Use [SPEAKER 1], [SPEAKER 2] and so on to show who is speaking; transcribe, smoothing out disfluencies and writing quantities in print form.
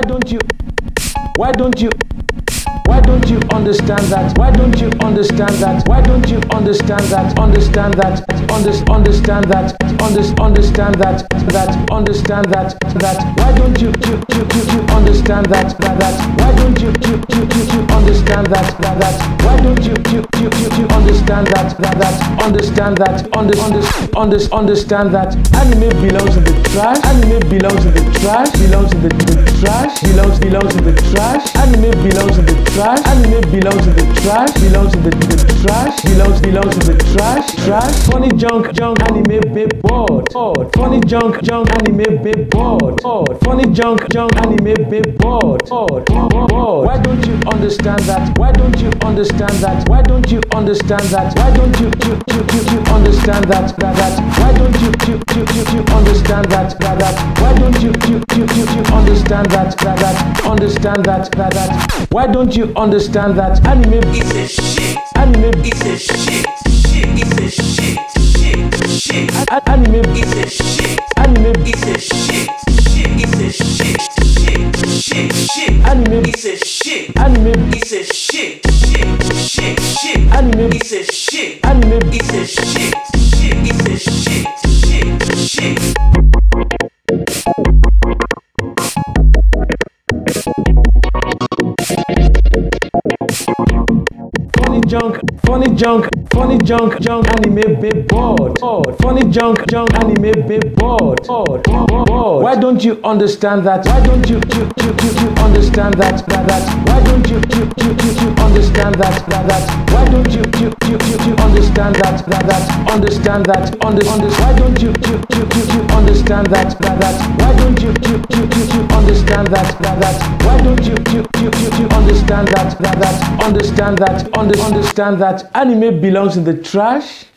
[SPEAKER 1] Why don't you understand that? Why don't you understand that? Why don't you understand that? Understand that? Understand that? Understand that? Understand that? Why don't you understand that? Why don't you understand that? Why don't you understand that? Understand that? Understand that? Anime belongs in the trash. Anime belongs in the trash. Belongs in the trash. Belongs in the trash. Anime belongs in the trash. Anime belongs in the trash. Belongs in the trash. Belongs in the trash. Trash. Funny junk anime be bored. Funny junk anime be bored. Funny junk anime be bored. Why don't you understand that? Why don't you understand that? Why don't you understand that? Why don't you understand that? Why don't you understand that? Why don't you understand that? Understand that? Why don't you understand that? Anime
[SPEAKER 2] is a shit.
[SPEAKER 1] Anime
[SPEAKER 2] is a shit. Is a shit.
[SPEAKER 1] Anime
[SPEAKER 2] is a shit.
[SPEAKER 1] Anime
[SPEAKER 2] is a shit. Is a shit.
[SPEAKER 1] Anime
[SPEAKER 2] is a shit.
[SPEAKER 1] Anime
[SPEAKER 2] is a shit.
[SPEAKER 1] Anime
[SPEAKER 2] is a shit.
[SPEAKER 1] Anime
[SPEAKER 2] is a shit. Is a shit.
[SPEAKER 1] Funny junk anime be bored. Funny junk anime be bored. Why don't you understand that? Why don't you understand that? Why don't you understand that? Why don't you understand that? Understand that? Why don't you understand that? Why don't you understand that? Why don't you understand that? Understand that? Understand that? Anime belongs in the trash.